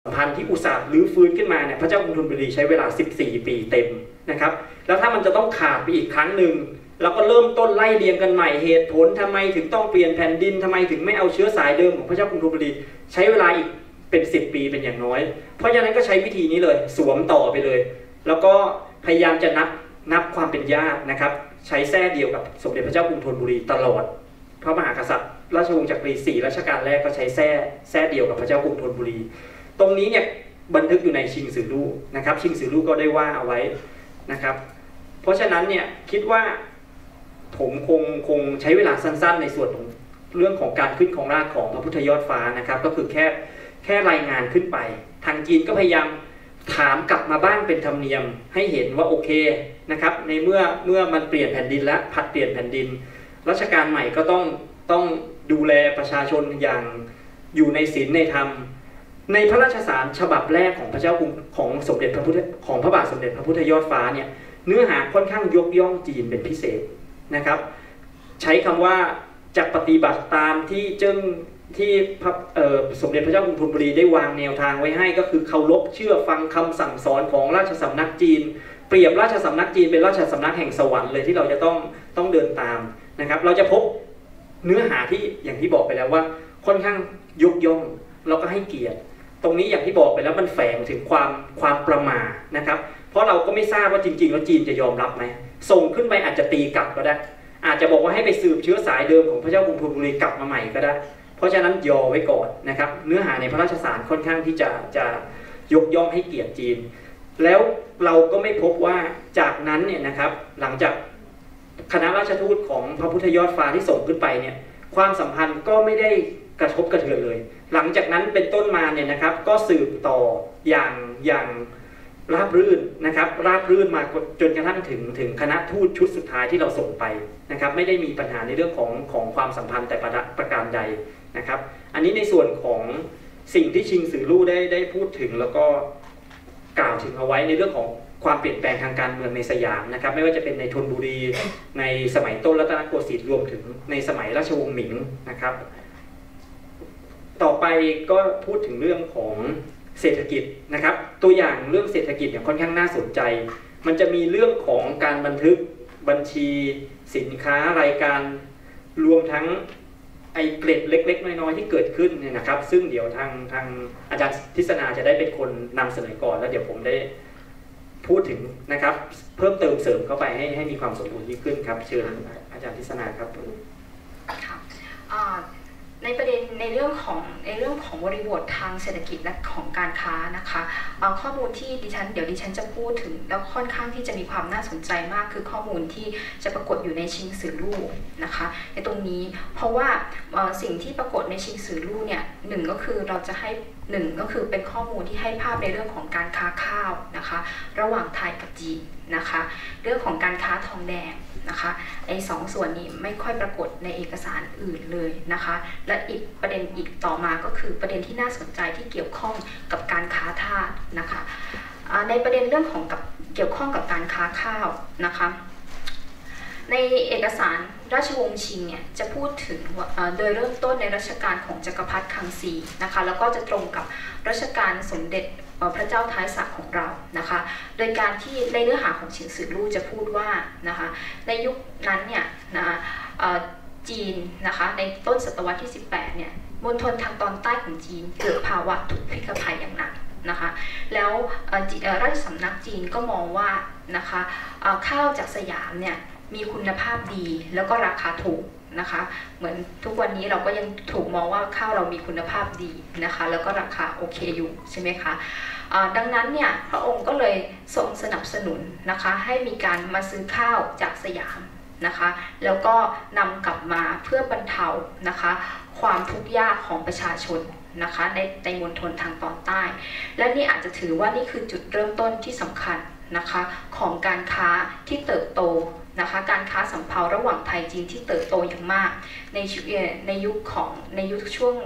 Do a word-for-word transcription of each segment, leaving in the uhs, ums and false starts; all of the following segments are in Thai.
สัมพันธ์ที่อุตสาหรื้อฟื้นขึ้นมาเนี่ยพระเจ้ากรุงธนบุรีใช้เวลาสิบสี่ปีเต็มนะครับแล้วถ้ามันจะต้องขาดไปอีกครั้งหนึ่งเราก็เริ่มต้นไล่เรียงกันใหม่เหตุผลทำไมถึงต้องเปลี่ยนแผ่นดินทำไมถึงไม่เอาเชื้อสายเดิมของพระเจ้ากรุงธนบุรีใช้เวลาอีกเป็นสิบปีเป็นอย่างน้อยเพราะฉะนั้นก็ใช้วิธีนี้เลยสวมต่อไปเลยแล้วก็พยายามจะนับนับความเป็นญาตินะครับใช้แท้เดียวกับสมเด็จพระเจ้ากรุงธนบุรีตลอดพระมหากษัตริย์ราชวงศ์จักรีสี่รัชกาลแรกก็ใช้แท้แท้เดียวกับพระเจ้ากรุงธนบุรีตรงนี้เนี่ยบันทึกอยู่ในชิงสือลู่นะครับชิงสือลู่ก็ได้ว่าเอาไว้นะครับเพราะฉะนั้นเนี่ยคิดว่าผมคงคงใช้เวลาสั้นๆในส่วนของเรื่องของการขึ้นของราชของพระพุทธยอดฟ้านะครับก็คือแค่แค่รายงานขึ้นไปทางจีนก็พยายามถามกลับมาบ้างเป็นธรรมเนียมให้เห็นว่าโอเคนะครับในเมื่อเมื่อมันเปลี่ยนแผ่นดินและผัดเปลี่ยนแผ่นดินรัชกาลใหม่ก็ต้องต้องดูแลประชาชนอย่างอยู่ในศีลในธรรมในพระราชสารฉบับแรกของพระเจ้ากรุงของสมเด็จพระพุทธของพระบาทสมเด็จพระพุทธยอดฟ้าเนี่ยเนื้อหาค่อนข้างยกย่องจีนเป็นพิเศษนะครับใช้คำว่าจะปฏิบัติตามที่เจิ้งที่สมเด็จพระเจ้ากรุงธนบุรีได้วางแนวทางไว้ให้ก็คือเคารพเชื่อฟังคำสั่งสอนของราชสำนักจีนเปรียบราชสำนักจีนเป็นราชสำนักแห่งสวรรค์เลยที่เราจะต้องต้องเดินตามนะครับเราจะพบเนื้อหาที่อย่างที่บอกไปแล้วว่าค่อนข้างยกย่องแล้วก็ให้เกียรติตรงนี้อย่างที่บอกไปแล้วมันแฝงถึงความความประมาทนะครับเพราะเราก็ไม่ทราบว่าจริงๆแล้วจีนจะยอมรับไหมส่งขึ้นไปอาจจะตีกลับก็ได้อาจจะบอกว่าให้ไปสืบเชื้อสายเดิมของพระเจ้ากรุงธนบุรีกลับมาใหม่ก็ได้เพราะฉะนั้นยอไว้ก่อนนะครับเนื้อหาในพระราชสารค่อนข้างที่จะจะยกย่องให้เกียรติจีนแล้วเราก็ไม่พบว่าจากนั้นเนี่ยนะครับหลังจากคณะราชทูตของพระพุทธยอดฟ้าที่ส่งขึ้นไปเนี่ยความสัมพันธ์ก็ไม่ได้กระทบกระเทือนเลยหลังจากนั้นเป็นต้นมาเนี่ยนะครับก็สืบต่ออย่างอย่างราบรื่นนะครับราบรื่นมาจนกระทั่งถึงถึงคณะทูตชุดสุดท้ายที่เราส่งไปนะครับไม่ได้มีปัญหาในเรื่องของของความสัมพันธ์แต่ประการใดนะครับอันนี้ในส่วนของสิ่งที่ชิงสือลู่ได้ได้พูดถึงแล้วก็กล่าวถึงเอาไว้ในเรื่องของความเปลี่ยนแปลงทางการเมืองในสยามนะครับไม่ว่าจะเป็นในธนบุรีในสมัยต้นรัตนโกสินทร์รวมถึงในสมัยราชวงศ์หมิงนะครับต่อไปก็พูดถึงเรื่องของเศรษฐกิจนะครับตัวอย่างเรื่องเศรษฐกิจเนี่ยค่อนข้างน่าสนใจมันจะมีเรื่องของการบันทึกบัญชีสินค้ารายการรวมทั้งไอ้เกร็ดเล็กๆน้อยๆที่เกิดขึ้นเนี่ยนะครับซึ่งเดี๋ยวทางทางอาจารย์ทิศนาจะได้เป็นคนนำเสนอก่อนแล้วเดี๋ยวผมได้พูดถึงนะครับเพิ่มเติมเสริมเข้าไปให้ให้มีความสมบูรณ์ยิ่งขึ้นครับเชิญอาจารย์ทิศนาครับค่ะในประเด็นในเรื่องของในเรื่องของบริบททางเศรษฐกิจและของการค้านะคะข้อมูลที่ดิฉันเดี๋ยวดิฉันจะพูดถึงแล้วค่อนข้างที่จะมีความน่าสนใจมากคือข้อมูลที่จะปรากฏอยู่ในชิงสือลู่นะคะในตรงนี้เพราะว่าสิ่งที่ปรากฏในชิงสือลู่เนี่ยหนึ่งก็คือเราจะให้หนึ่งก็คือเป็นข้อมูลที่ให้ภาพในเรื่องของการค้าข้าวนะคะระหว่างไทยกับจีนนะคะเรื่องของการค้าทองแดงนะคะไอ้สองส่วนนี้ไม่ค่อยปรากฏในเอกสารอื่นเลยนะคะและอีกประเด็นอีกต่อมาก็คือประเด็นที่น่าสนใจที่เกี่ยวข้องกับการค้าทาสนะคะในประเด็นเรื่องของกับเกี่ยวข้องกับการค้าข้าวนะคะในเอกสารราชวงศ์ชิงเนี่ยจะพูดถึงโดยเริ่มต้นในรัชกาลของจักรพรรดิคังซีนะคะแล้วก็จะตรงกับรัชกาลสมเด็จพระเจ้าท้ายสระของเรานะคะโดยการที่ในเนื้อหาของชิงสือลู่จะพูดว่านะคะในยุคนั้นเนี่ยนะจีนนะคะในต้นศตวรรษที่สิบแปดเนี่ยมณฑลทางตอนใต้ของจีนเกิดภาวะทุกข์พิกภัยอย่างหนักนะคะแล้วราชสำนักจีนก็มองว่านะคะข้าวจากสยามเนี่ยมีคุณภาพดีแล้วก็ราคาถูกนะคะเหมือนทุกวันนี้เราก็ยังถูกมองว่าข้าวเรามีคุณภาพดีนะคะแล้วก็ราคาโอเคอยู่ใช่ไหมคะดังนั้นเนี่ยพระองค์ก็เลยทรงสนับสนุนนะคะให้มีการมาซื้อข้าวจากสยามนะคะแล้วก็นำกลับมาเพื่อบรรเทานะคะความทุกข์ยากของประชาชนนะคะในในมณฑลทางตอนใต้และนี่อาจจะถือว่านี่คือจุดเริ่มต้นที่สำคัญนะคะของการค้าที่เติบโตนะคะการค้าสำเภาระหว่างไทยจีนที่เติบโตอย่างมากในในยุคของในยุคช่วง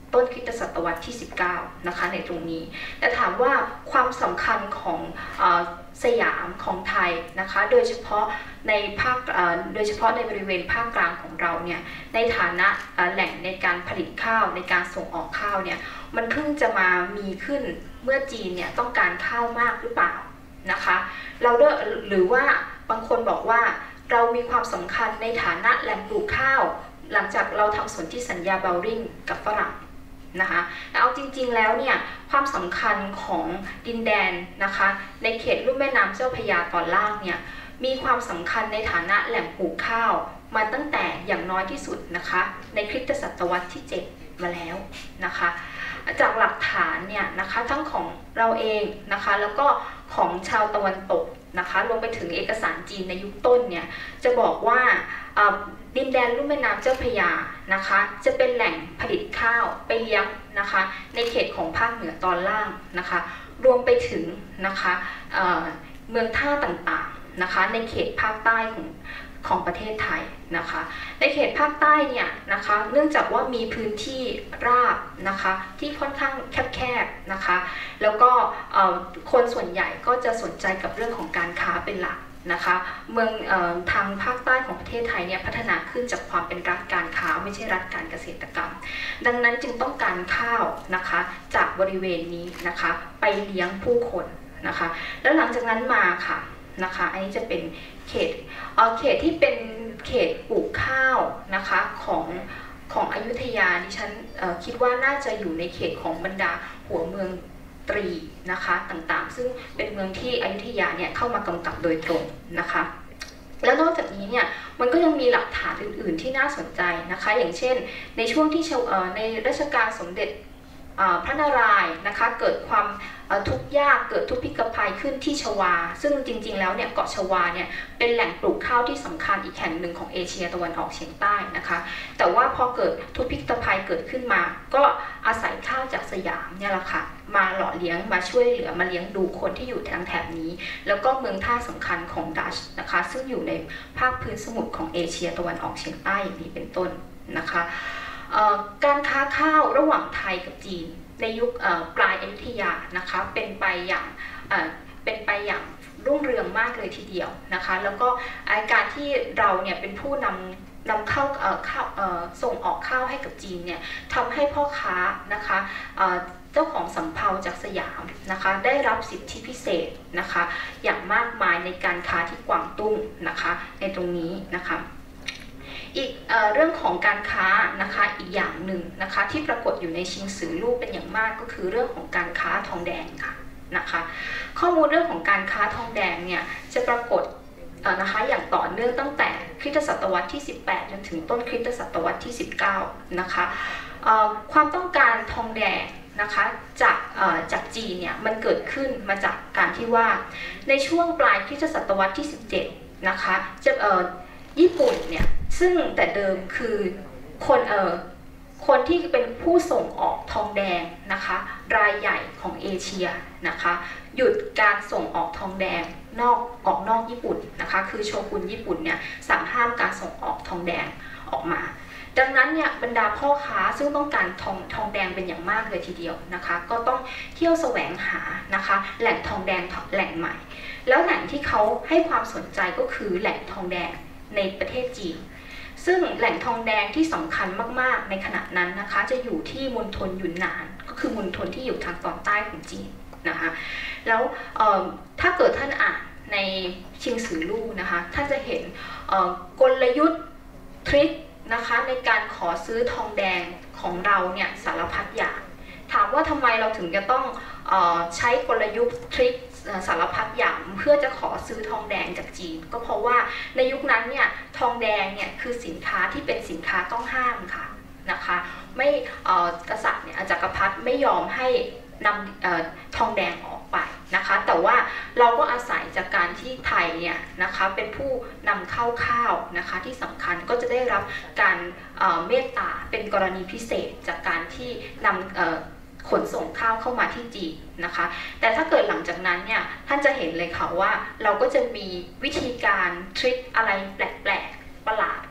ต้นคริสตศตวรรษที่สิบเก้านะคะในตรงนี้แต่ถามว่าความสำคัญของเอ่อสยามของไทยนะคะโดยเฉพาะในภาคโดยเฉพาะในบริเวณภาคกลางของเราเนี่ยในฐานะแหล่งในการผลิตข้าวในการส่งออกข้าวเนี่ยมันเพิ่งจะมามีขึ้นเมื่อจีนเนี่ยต้องการข้าวมากหรือเปล่านะคะเราเลือกหรือว่าบางคนบอกว่าเรามีความสำคัญในฐานะแหล่งปลูกข้าวหลังจากเราทำสนธิสัญญาเบลริงกับฝรั่งนะคะแต่เอาจริงๆแล้วเนี่ยความสำคัญของดินแดนนะคะในเขตลุ่มแม่น้ำเจ้าพระยาตอนล่างเนี่ยมีความสำคัญในฐานะแหล่งปลูกข้าวมาตั้งแต่อย่างน้อยที่สุดนะคะในคริสตศตวรรษที่เจ็ดมาแล้วนะคะจากหลักฐานเนี่ยนะคะทั้งของเราเองนะคะแล้วก็ของชาวตะวันตกนะคะรวมไปถึงเอกสารจีนในยุคต้นเนี่ยจะบอกว่าดินแดนลุ่มแม่น้ำเจ้าพระยานะคะจะเป็นแหล่งผลิตข้าวไปเลี้ยงนะคะในเขตของภาคเหนือตอนล่างนะคะรวมไปถึงนะคะเเมืองท่าต่างๆนะคะในเขตภาคใต้ของของประเทศไทยนะคะในเขตภาคใต้เนี่ยนะคะเนื่องจากว่ามีพื้นที่ราบนะคะที่ค่อนข้างแคบๆนะคะแล้วก็คนส่วนใหญ่ก็จะสนใจกับเรื่องของการค้าเป็นหลักนะคะเมืองเอ่อทางภาคใต้ของประเทศไทยเนี่ยพัฒนาขึ้นจากความเป็นรัฐการค้าไม่ใช่รัฐการเกษตรกรรมดังนั้นจึงต้องการข้าวนะคะจากบริเวณนี้นะคะไปเลี้ยงผู้คนนะคะแล้วหลังจากนั้นมาค่ะนะคะอันนี้จะเป็นเขตเอ่อเขตที่เป็นเขตปลูกข้าวนะคะของของอยุธยาดิฉันคิดว่าน่าจะอยู่ในเขตของบรรดาหัวเมืองตรีนะคะต่างๆซึ่งเป็นเมืองที่อยุธยาเนี่ยเข้ามากำกับโดยตรงนะคะแล้วนอกจากนี้เนี่ยมันก็ยังมีหลักฐานอื่นๆที่น่าสนใจนะคะอย่างเช่นในช่วงที่ในรัชกาลสมเด็จพระนารายณ์นะคะเกิดความทุกข์ยากเกิดทุพพิกภัยขึ้นที่ชวาซึ่งจริงๆแล้วเนี่ยเกาะชวาเนี่ยเป็นแหล่งปลูกข้าวที่สำคัญอีกแห่งหนึ่งของเอเชียตะวันออกเฉียงใต้นะคะแต่ว่าพอเกิดทุพพิกภัยเกิดขึ้นมาก็อาศัยข้าวจากสยามเนี่ยแหละค่ะมาหล่อเลี้ยงมาช่วยเหลือมาเลี้ยงดูคนที่อยู่ทางแถบนี้แล้วก็เมืองท่าสำคัญของดัชนะคะซึ่งอยู่ในภาคพื้นสมุทรของเอเชียตะวันออกเฉียงใต้อย่างนี้เป็นต้นนะคะการค้าข้าวระหว่างไทยกับจีนในยุคปลายอยุธยานะคะเป็นไปอย่างเป็นไปอย่างรุ่งเรืองมากเลยทีเดียวนะคะแล้วก็การที่เราเนี่ยเป็นผู้นำนำเข้าข้าวส่งออกข้าวให้กับจีนเนี่ยทำให้พ่อค้านะคะเจ้าของสำเภาจากสยามนะคะได้รับสิทธิพิเศษนะคะอย่างมากมายในการค้าที่กวางตุ้งนะคะในตรงนี้นะคะอีก เอ่อ เรื่องของการค้านะคะอีกอย่างหนึ่งนะคะที่ปรากฏอยู่ในชิงสือรูปเป็นอย่างมากก็คือเรื่องของการค้าทองแดงค่ะนะคะข้อมูลเรื่องของการค้าทองแดงเนี่ยจะปรากฏนะคะอย่างต่อเนื่องตั้งแต่คริสตศตวรรษที่สิบแปดจนถึงต้นคริสตศตวรรษที่สิบเก้านะคะความต้องการทองแดงนะคะจากจากจีนเนี่ยมันเกิดขึ้นมาจากการที่ว่าในช่วงปลายคริสตศตวรรษที่สิบเจ็ดนะคะจะญี่ปุ่นเนี่ยซึ่งแต่เดิมคือคนเอ่อคนที่เป็นผู้ส่งออกทองแดงนะคะรายใหญ่ของเอเชียนะคะหยุดการส่งออกทองแดงนอกออกนอกญี่ปุ่นนะคะคือโชกุนญี่ปุ่นเนี่ยสั่งห้ามการส่งออกทองแดงออกมาดังนั้นเนี่ยบรรดาพ่อค้าซึ่งต้องการทองทองแดงเป็นอย่างมากเลยทีเดียวนะคะก็ต้องเที่ยวแสวงหานะคะแหล่งทองแดงแหล่งใหม่แล้วแหล่งที่เขาให้ความสนใจก็คือแหล่งทองแดงในประเทศจีนซึ่งแหล่งทองแดงที่สำคัญมากๆในขณะนั้นนะคะจะอยู่ที่มณฑลหยุนหนานก็คือมณฑลที่อยู่ทางตอนใต้ของจีนนะคะแล้วถ้าเกิดท่านอ่านในชิงสือลู่นะคะท่านจะเห็นกลยุทธ์ทริคนะคะในการขอซื้อทองแดงของเราเนี่ยสารพัดอย่างถามว่าทำไมเราถึงจะต้องเอ่อใช้กลยุทธ์ทริคสารพัดอย่างเพื่อจะขอซื้อทองแดงจากจีนก็เพราะว่าในยุคนั้นเนี่ยทองแดงเนี่ยคือสินค้าที่เป็นสินค้าต้องห้ามค่ะนะคะไม่กษัตริย์เนี่ยจักรพรรดิไม่ยอมให้นำทองแดงออกไปนะคะแต่ว่าเราก็อาศัยจากการที่ไทยเนี่ยนะคะเป็นผู้นำเข้าข้าวนะคะที่สำคัญก็จะได้รับการเมตตาเป็นกรณีพิเศษจากการที่นำขนส่งข้าวเข้ามาที่จีนนะคะแต่ถ้าเกิดหลังจากนั้นเนี่ยท่านจะเห็นเลยค่ะว่าเราก็จะมีวิธีการทริคอะไรแปลกๆประหลาด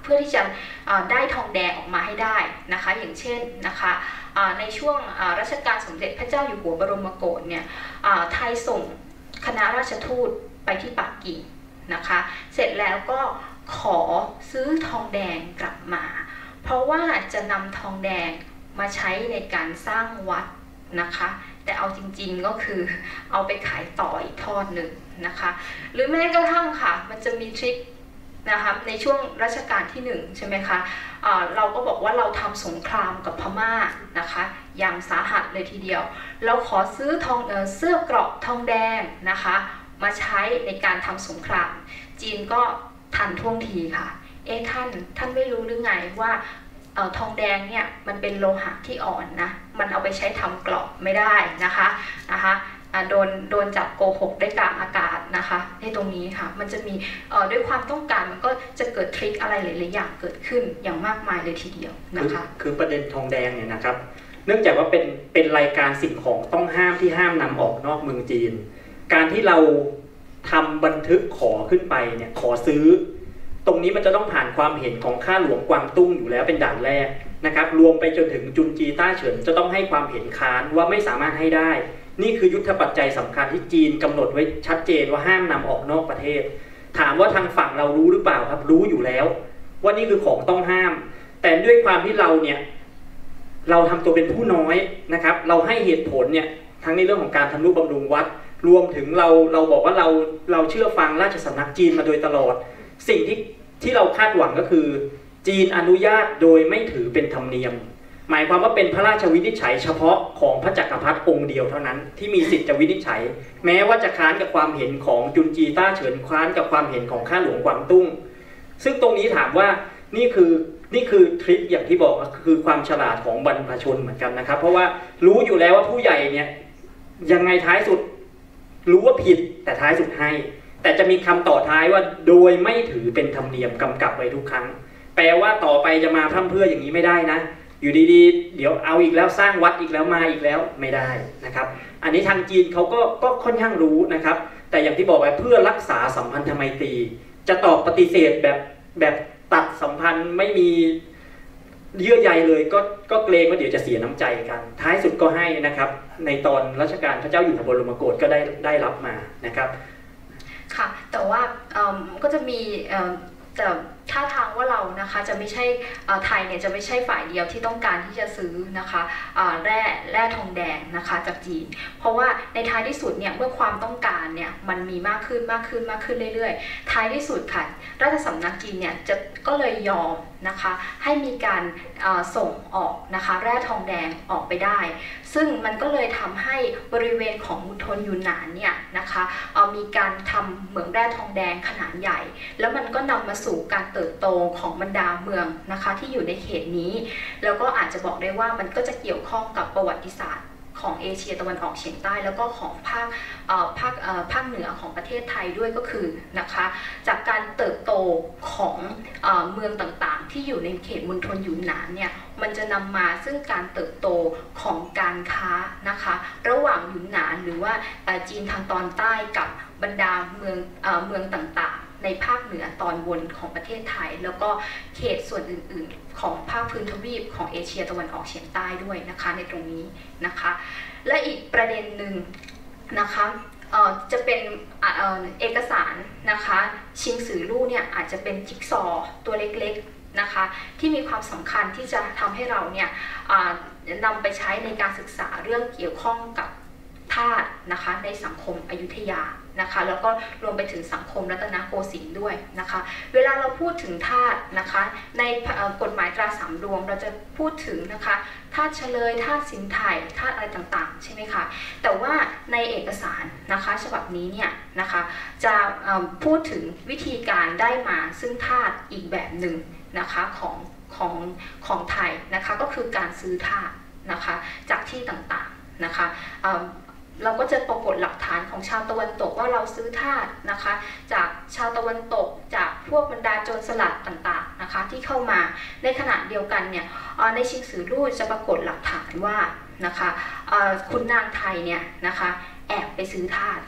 พื่อที่จะได้ทองแดงออกมาให้ได้นะคะอย่างเช่นนะคะในช่วงรัชกาลสมเด็จพระเจ้าอยู่หัวบรมโกศเนี่ยไทยส่งคณะราชทูตไปที่ปักกิ่งนะคะเสร็จแล้วก็ขอซื้อทองแดงกลับมาเพราะว่าจะนำทองแดงมาใช้ในการสร้างวัดนะคะแต่เอาจริงๆก็คือเอาไปขายต่ออีกทอดหนึ่งนะคะหรือแม้กระทั่งค่ะมันจะมีทริคนะคะในช่วงรัชกาลที่หนึ่งใช่ไหมคะะเราก็บอกว่าเราทำสงครามกับพม่านะคะอย่างสาหัสเลยทีเดียวเราขอซื้อทองเอ่อเสื้อเกราะทองแดงนะคะมาใช้ในการทำสงครามจีนก็ทันท่วงทีค่ะเอ๊ะท่านท่านไม่รู้หรือไงว่าเอ่อทองแดงเนี่ยมันเป็นโลหะที่อ่อนนะมันเอาไปใช้ทำเกราะไม่ได้นะคะนะคะโดนโดนจับโกหกได้กลางอากาศนะคะในตรงนี้ค่ะมันจะมีด้วยความต้องการมันก็จะเกิดทริคอะไรหลายๆอย่างเกิดขึ้นอย่างมากมายเลยทีเดียวนะคะคือประเด็นทองแดงเนี่ยนะครับเนื่องจากว่าเป็นเป็นรายการสิ่งของต้องห้ามที่ห้ามนำออกนอกเมืองจีนการที่เราทำบันทึกขอขึ้นไปเนี่ยขอซื้อตรงนี้มันจะต้องผ่านความเห็นของข้าหลวงกวางตุ้งอยู่แล้วเป็นด่านแรกนะครับรวมไปจนถึงจุนจีต้าเฉินจะต้องให้ความเห็นค้านว่าไม่สามารถให้ได้นี่คือยุทธปัจจัยสำคัญที่จีนกำหนดไว้ชัดเจนว่าห้ามนำออกนอกประเทศถามว่าทางฝั่งเรารู้หรือเปล่าครับรู้อยู่แล้วว่านี่คือของต้องห้ามแต่ด้วยความที่เราเนี่ยเราทำตัวเป็นผู้น้อยนะครับเราให้เหตุผลเนี่ยทั้งในเรื่องของการทำนุบำรุงวัดรวมถึงเราเราบอกว่าเราเราเชื่อฟังราชสำนักจีนมาโดยตลอดสิ่งที่ที่เราคาดหวังก็คือจีนอนุญาตโดยไม่ถือเป็นธรรมเนียมหมายความว่าเป็นพระราชวินิจฉัยเฉพาะของพระจักรพรรดิองค์เดียวเท่านั้นที่มีสิทธิ์จะวินิจฉัยแม้ว่าจะค้านกับความเห็นของจุนจีต้าเฉินค้านกับความเห็นของข้าหลวงกวางตุ้งซึ่งตรงนี้ถามว่านี่คือนี่คือทริคอย่างที่บอกคือความฉลาดของบรรพชนเหมือนกันนะครับเพราะว่ารู้อยู่แล้วว่าผู้ใหญ่เนี่ยยังไงท้ายสุดรู้ว่าผิดแต่ท้ายสุดให้แต่จะมีคำต่อท้ายว่าโดยไม่ถือเป็นธรรมเนียมกำกับไว้ทุกครั้งแปลว่าต่อไปจะมาพร่ำเพรื่ออย่างนี้ไม่ได้นะอยู่ดีๆเดี๋ยวเอาอีกแล้วสร้างวัดอีกแล้วมาอีกแล้วไม่ได้นะครับอันนี้ทางจีนเขาก็ก็ค่อนข้างรู้นะครับแต่อย่างที่บอกไปเพื่อรักษาสัมพันธไมตรีจะตอบปฏิเสธแบบแบบตัดสัมพันธ์ไม่มีเยื่อใยเลยก็ก็เกรงว่าเดี๋ยวจะเสียน้ำใจกันท้ายสุดก็ให้นะครับในตอนรัชกาลพระเจ้าอยู่หัวบรมโกศก็ได้ได้รับมานะครับค่ะแต่ว่าก็จะมีแต่ท่าทางว่าเรานะคะจะไม่ใช่ไทยเนี่ยจะไม่ใช่ฝ่ายเดียวที่ต้องการที่จะซื้อนะคะแร่แร่ทองแดงนะคะจากจีนเพราะว่าในท้ายที่สุดเนี่ยเมื่อความต้องการเนี่ยมันมีมากขึ้นมากขึ้นมากขึ้นเรื่อยๆท้ายที่สุดค่ะราชสำนักจีนเนี่ยจะก็เลยยอมนะคะให้มีการส่งออกนะคะแร่ทองแดงออกไปได้ซึ่งมันก็เลยทำให้บริเวณของมณฑลยูนนานเนี่ยนะคะมีการทำเหมืองแร่ทองแดงขนาดใหญ่แล้วมันก็นำมาสู่การเติบโตของบรรดาเมืองนะคะที่อยู่ในเขตนี้แล้วก็อาจจะบอกได้ว่ามันก็จะเกี่ยวข้องกับประวัติศาสตร์ของเอเชียตะวันออกเฉียงใต้แล้วก็ของภาคภาคภาคเหนือของประเทศไทยด้วยก็คือนะคะจากการเติบโตของเมืองต่างๆที่อยู่ในเขตมณฑลยูนนานเนี่ยมันจะนำมาซึ่งการเติบโตของการค้านะคะระหว่างยูนนานหรือว่าจีนทางตอนใต้กับบรรดาเมืองเมืองต่างๆในภาคเหนือตอนบนของประเทศไทยแล้วก็เขตส่วนอื่นๆของภาคพื้นทวีปของเอเชียตะวันออกเฉียงใต้ด้วยนะคะในตรงนี้นะคะและอีกประเด็นหนึ่งนะคะจะเป็นเอกสารนะคะชิงสือลู่เนี่ยอาจจะเป็นจิ๊กซอว์ตัวเล็กๆนะคะที่มีความสำคัญที่จะทำให้เราเนี่ยนำไปใช้ในการศึกษาเรื่องเกี่ยวข้องกับทาสนะคะในสังคมอยุธยานะคะแล้วก็รวมไปถึงสังคมรัตนโกสินทร์ด้วยนะคะเวลาเราพูดถึงทาสนะคะในกฎหมายตราสามดวงเราจะพูดถึงนะคะทาสเฉลยทาสสินไทยทาสอะไรต่างๆใช่ไหมคะแต่ว่าในเอกสารนะคะฉบับนี้เนี่ยนะคะจะพูดถึงวิธีการได้มาซึ่งทาสอีกแบบหนึ่งนะคะของของของไทยนะคะก็คือการซื้อทาสนะคะจากที่ต่างๆนะคะเราก็จะปรากฏหลักฐานของชาวตะวันตกว่าเราซื้อทาสนะคะจากชาวตะวันตกจากพวกบรรดาโจรสลัดต่างๆนะคะที่เข้ามาในขณะเดียวกันเนี่ยในชิงสือลู่จะปรากฏหลักฐานว่านะคะคุณนางไทยเนี่ยนะคะแอบไปซื้อทาสค่ะ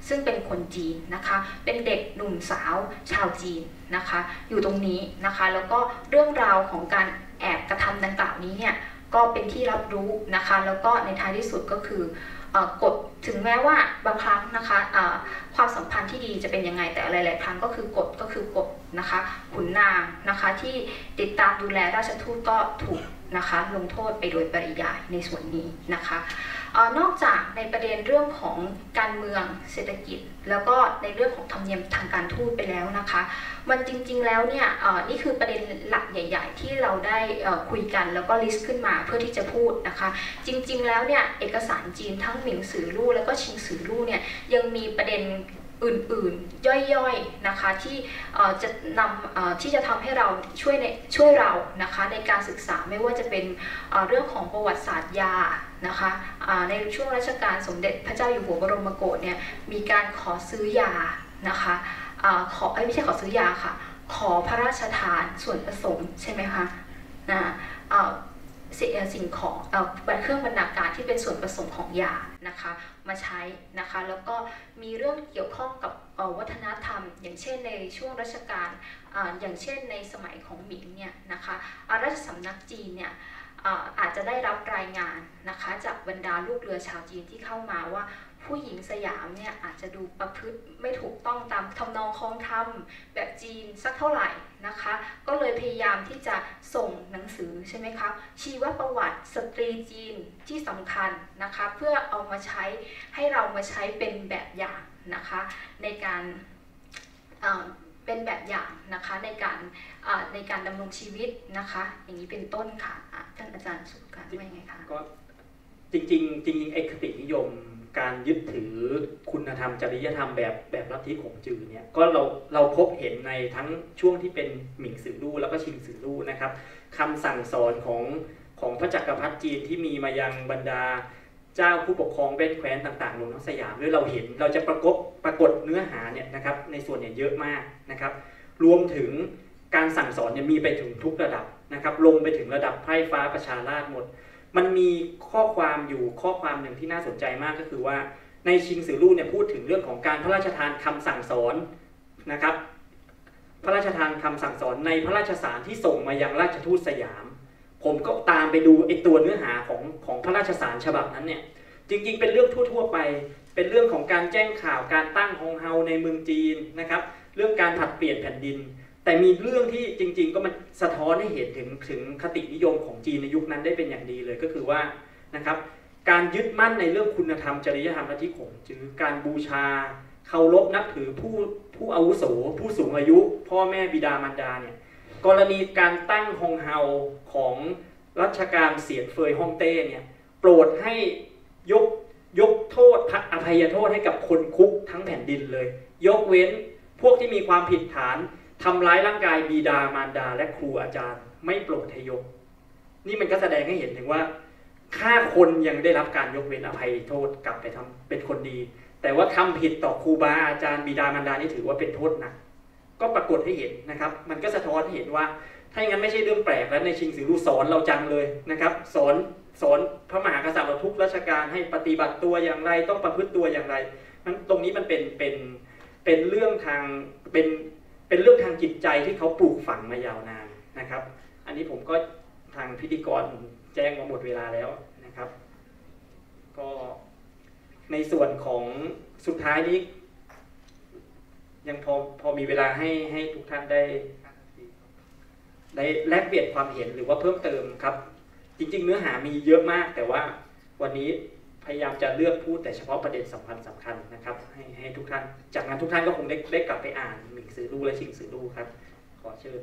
ซึ่งเป็นคนจีนนะคะเป็นเด็กหนุ่มสาวชาวจีนนะคะอยู่ตรงนี้นะคะแล้วก็เรื่องราวของการแอบกระทำดังกล่าวนี้เนี่ยก็เป็นที่รับรู้นะคะแล้วก็ในท้ายที่สุดก็คือกฎถึงแม้ว่าบางครั้งนะคะความสัมพันธ์ที่ดีจะเป็นยังไงแต่หลายๆครั้งก็คือกฎก็คือกฎนะคะขุนนางนะคะที่ติดตามดูแลราชทูตก็ถูกนะคะลงโทษไปโดยปริยายในส่วนนี้นะคะนอกจากในประเด็นเรื่องของการเมืองเศรษฐกิจแล้วก็ในเรื่องของธรรมเนียมทางการทูตไปแล้วนะคะมันจริงๆแล้วเนี่ยนี่คือประเด็นหลักใหญ่ๆที่เราได้คุยกันแล้วก็ลิสต์ขึ้นมาเพื่อที่จะพูดนะคะจริงๆแล้วเนี่ยเอกสารจีนทั้งหมิงสือลู่แล้วก็ชิงสือลู่เนี่ยยังมีประเด็นอื่นๆย่อยๆนะคะที่จะนำที่จะทำให้เราช่วยในช่วยเรานะคะในการศึกษาไม่ว่าจะเป็นเรื่องของประวัติศาสตร์ยานะคะในช่วงรัชกาลสมเด็จพระเจ้าอยู่หัวบรมโกศเนี่ยมีการขอซื้อยานะคะขอไม่ใช่ขอซื้อยาค่ะขอพระราชทานส่วนผสมใช่ไหมคะนะสิ่งของเครื่องบรรณาการที่เป็นส่วนผสมของยานะคะมาใช้นะคะแล้วก็มีเรื่องเกี่ยวข้องกับวัฒนธรรมอย่างเช่นในช่วงรัชกาลอย่างเช่นในสมัยของหมิงเนี่ยนะคะราชสำนักจีนเนี่ยอาจจะได้รับรายงานนะคะจากบรรดาลูกเรือชาวจีนที่เข้ามาว่าผู้หญิงสยามเนี่ยอาจจะดูประพฤติไม่ถูกต้องตามทำนองคล้องธรรมแบบจีนสักเท่าไหร่นะคะก็เลยพยายามที่จะส่งหนังสือใช่ไหมคะชีวประวัติสตรีจีนที่สำคัญนะคะเพื่อเอามาใช้ให้เรามาใช้เป็นแบบอย่างนะคะในการเป็นแบบอย่างนะคะในการในการดำรงชีวิตนะคะอย่างนี้เป็นต้นค่ะท่านอาจารย์สุการว่ายังไงคะก็จริงๆจริงๆไอ้คตินิยมการยึดถือคุณธรรมจริยธรรมแบบแบบลัทธิของจือเนี่ยก็เราเราพบเห็นในทั้งช่วงที่เป็นหมิงสือลู่แล้วก็ชิงสือลู่นะครับคำสั่งสอนของของพระจักรพรรดิจีนที่มีมายังบรรดาเจ้าผู้ปกครองเว้นแคว้นต่างๆรวมทั้งสยามด้วยเราเห็นเราจะประกบปรากฏเนื้อหาเนี่ยนะครับในส่วนเนี่ยเยอะมากนะครับรวมถึงการสั่งสอนเนี่ยมีไปถึงทุกระดับนะครับลงไปถึงระดับไพร่ฟ้าประชาราษฎร์หมดมันมีข้อความอยู่ข้อความหนึ่งที่น่าสนใจมากก็คือว่าในชิงสือลู่เนี่ยพูดถึงเรื่องของการพระราชทานคำสั่งสอนนะครับพระราชทานคำสั่งสอนในพระราชสารที่ส่งมายังราชทูตสยามผมก็ตามไปดูไอ้ตัวเนื้อหาของของพระราชสารฉบับนั้นเนี่ยจริงๆเป็นเรื่องทั่วๆไปเป็นเรื่องของการแจ้งข่าวการตั้งฮงเฮาในเมืองจีนนะครับเรื่องการผลัดเปลี่ยนแผ่นดินแต่มีเรื่องที่จริงๆก็มันสะท้อนให้เห็นถึงถึงคตินิยมของจีนในยุคนั้นได้เป็นอย่างดีเลยก็คือว่านะครับการยึดมั่นในเรื่องคุณธรรมจริยธรรมลัทธิของจือการบูชาเคารพนับถือผู้ผู้อาวุโสผู้สูงอายุพ่อแม่บิดามารดาเนี่ยกรณีการตั้งฮงเฮาของรัชกาลเสียนเฟยฮ่องเต้เนี่ยโปรดให้ยกยกโทษอภัยโทษให้กับคนคุกทั้งแผ่นดินเลยยกเว้นพวกที่มีความผิดฐานทำร้ายร่างกายบิดามารดาและครูอาจารย์ไม่โปรดให้ยกนี่มันก็แสดงให้เห็นถึงว่าฆ่าคนยังได้รับการยกเว้นอภัยโทษกลับไปทำเป็นคนดีแต่ว่าทำผิดต่อครูบาอาจารย์บิดามารดานี่ถือว่าเป็นโทษหนักก็ปรากฏให้เห็นนะครับมันก็สะท้อนให้เห็นว่าถ้าอย่างนั้นไม่ใช่เรื่องแปลกแล้วในชิงสือลู่สอนเราจังเลยนะครับสอนสอนพระมหากษัตริย์เราทุกราชการให้ปฏิบัติตัวอย่างไรต้องประพฤติตัวอย่างไรนั้นตรงนี้มันเป็นเป็นเป็นเรื่องทางเป็นเป็นเรื่องทางจิตใจที่เขาปลูกฝังมายาวนานนะครับอันนี้ผมก็ทางพิธีกรแจ้งมาหมดเวลาแล้วนะครับก็ในส่วนของสุดท้ายนี้ยังพอพอมีเวลาให้ให้ทุกท่านได้ได้แลกเปลี่ยนความเห็นหรือว่าเพิ่มเติมครับจริงๆเนื้อหามีเยอะมากแต่ว่าวันนี้พยายามจะเลือกพูดแต่เฉพาะประเด็นสำคัญสำคัญนะครับให้ให้ทุกท่านจากนั้นทุกท่านก็คงได้ได้กลับไปอ่านหมิงสือลู่และชิงสือลู่ครับขอเชิญ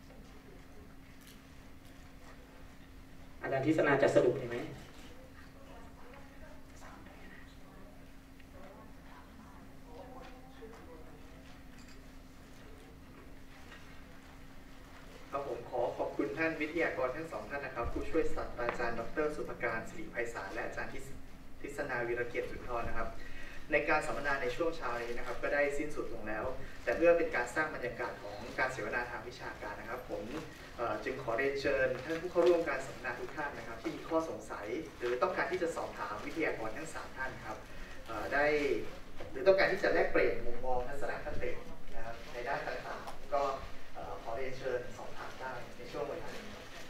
อาจารย์ทิศนาจะสรุปไหมครับผมขอขอบคุณท่านวิทยากรทั้งสองท่านนะครับผู้ช่วยศาสตราจารย์ดร.สุภการศิริไพศาลและอาจารย์ทิศนาวีรเกียรติสุนทรนะครับในการสัมมนาในช่วงเช้านี้นะครับก็ได้สิ้นสุดลงแล้วแต่เพื่อเป็นการสร้างบรรยากาศของการเสวนาทางวิชาการนะครับผมจึงขอเรียนเชิญท่านผู้เข้าร่วมการสัมมนาทุกท่านนะครับที่มีข้อสงสัยหรือต้องการที่จะสอบถามวิทยากรทั้งสามท่านครับได้หรือต้องการที่จะแลกเปลี่ยนมุมมองทัศนคตินะครับในด้านต่างๆก็ขอเรียนเชิญสอบถามได้ในช่วงเวลานี้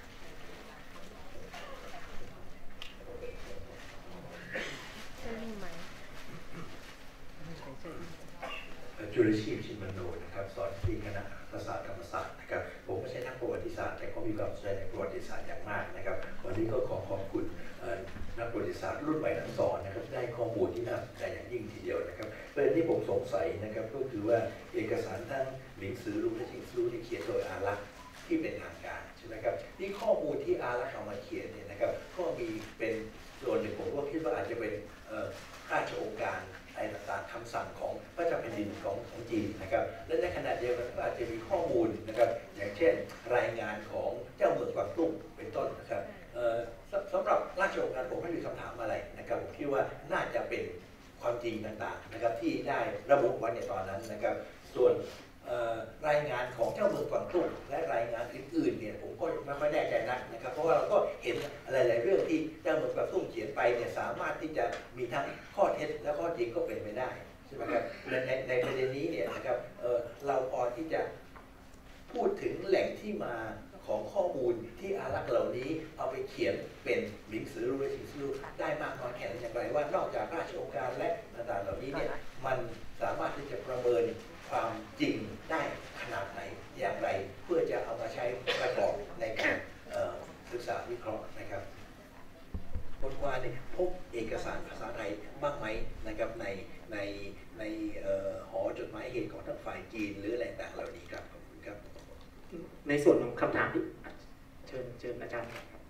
จุลชีพชินมโนนะครับสอนที่คณะรัฐศาสตร์ธรรมศาสตร์นะครับผมไม่ใช่นักประวัติศาสตร์แต่ก็มีความสนใจในประวัติศาสตร์อย่างมากนะครับวันนี้ก็ขอขอบคุณนักประวัติศาสตร์รุ่นใหม่ทั้งสองนะครับได้ข้อมูลที่น่าสนใจอย่างยิ่งทีเดียวนะครับประเด็นที่ผมสงสัยนะครับก็คือว่าเอกสารทั้งหนังสือรู้และหนังสือรู้ที่เขียนโดยอารักษ์ที่เป็นทางการใช่ไหมครับนี่ข้อมูลที่อารักษ์เอามาเขียนเนี่ยนะครับก็มีเป็นส่วนหนึ่งผมก็คิดว่าอาจจะเป็นราชองค์การอะไรต่างๆคำสั่งของพระเจ้าแผ่นดินของของจีนนะครับและในขณะเดียวกันก็อาจจะมีข้อมูลนะครับอย่างเช่นรายงานของเจ้าเมืองกวางตุ้งเป็นต้นนะครับสำหรับราชองค์การผมไม่มีคำถามอะไรนะครับผมคิดว่าน่าจะเป็นความจริงต่างๆนะครับที่ได้ระบุไว้ในตอนนั้นนะครับส่วนรายงานของเจ้าเมืองกวางตุ้งและรายงานอื่นๆเนี่ยผมก็ไม่ค่อยแน่ใจนักนะครับเพราะว่าเราก็เห็นหลายๆเรื่องที่เจ้าเมืองกวางตุ้งเขียนไปเนี่ยสามารถที่จะมีทั้งข้อเท็จและข้อจริงก็เป็นไปได้ใช่ไหมครับในในประเด็นนี้เนี่ยนะครับเเราพอที่จะพูดถึงแหล่งที่มาของข้อมูลที่อารักษ์เหล่านี้เอาไปเขียนเป็นหนังสือรู้และหนังสือรู้ได้มากน้อยแค่ไหนอย่างไรว่านอกจากราชองค์การและต่างๆเหล่านี้เนี่ยมันสามารถที่จะประเมินความจริงได้ขนาดไหนอย่างไรเพื่อจะเอามาใช้ประกอบในการศึกษาวิเคราะห์นะครับบทความนี้พบเอกสารภาษาไทยบ้างไหมนะครับในในในหอจดหมายเหตุของทั้งฝ่ายจีนหรืออะไรต่างเหล่านี้ครับขอบคุณครับในส่วนของคำถามที่เชิญเชิญอาจารย์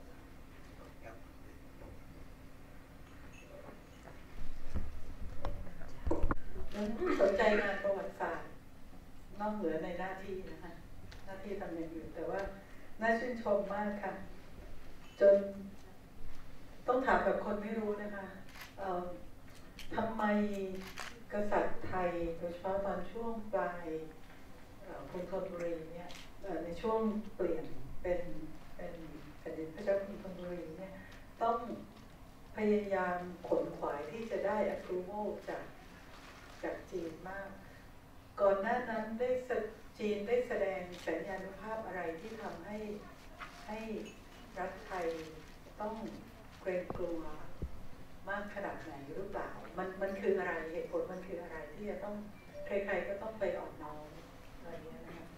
สนใจงานประวัติศาสตร์นอกเหนือในหน้าที่นะคะหน้าที่ทำอย่างอื่นแต่ว่าน่าชื่นชมมากค่ะจนต้องถามแบบคนไม่รู้นะคะทำไมกษัตริย์ไทยโดยเฉพาะตอนช่วงปลายกรุงธนบุรีเนี่ยในช่วงเปลี่ยนเป็นเป็นแผ่นดินพระเจ้ากรุงธนบุรีเนี่ยต้องพยายามขนขวายที่จะได้ approval จากจากจีนมากก่อนหน้านั้นได้จีนได้แสดงสัญญาณุภาพอะไรที่ทำให้ให้รัฐไทยต้องเกรงกลัวมากขนาดไหนหรือเปล่ามันมันคืออะไรเหตุผลมันคืออะไรที่จะต้องใครๆก็ต้องไปอ่อนน้อมอะไรอย่างเงี้ยนะคะ